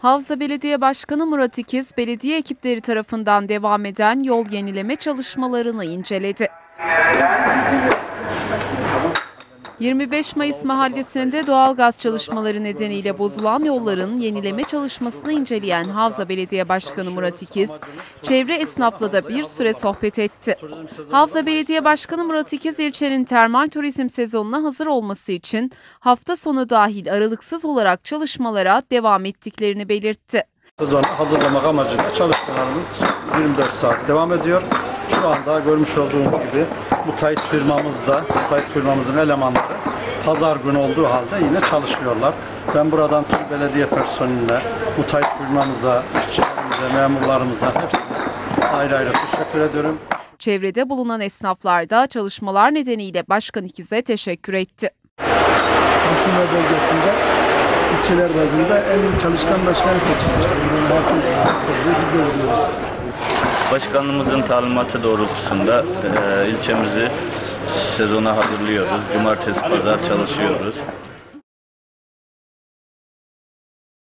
Havza Belediye Başkanı Murat İkiz, belediye ekipleri tarafından devam eden yol yenileme çalışmalarını inceledi. 25 Mayıs Mahallesi'nde doğalgaz çalışmaları nedeniyle bozulan yolların yenileme çalışmasını inceleyen Havza Belediye Başkanı Murat İkiz, çevre esnafla da bir süre sohbet etti. Havza Belediye Başkanı Murat İkiz, ilçenin termal turizm sezonuna hazır olması için hafta sonu dahil aralıksız olarak çalışmalara devam ettiklerini belirtti. Sezonu hazırlamak amacıyla çalışmalarımız 24 saat devam ediyor. Şu anda görmüş olduğunuz gibi müteahhit firmamızın elemanları pazar günü olduğu halde yine çalışıyorlar. Ben buradan tüm belediye personeline, müteahhit firmamıza, işçilerimize, memurlarımıza hepsine ayrı ayrı teşekkür ediyorum. Çevrede bulunan esnaflar da çalışmalar nedeniyle Başkan İkiz'e teşekkür etti. Samsun bölgesinde ilçeler bazında en iyi çalışkan başkanı seçilmiştir. Herkes biz de biliyoruz. Başkanımızın talimatı doğrultusunda ilçemizi sezona hazırlıyoruz. Cumartesi, pazar çalışıyoruz.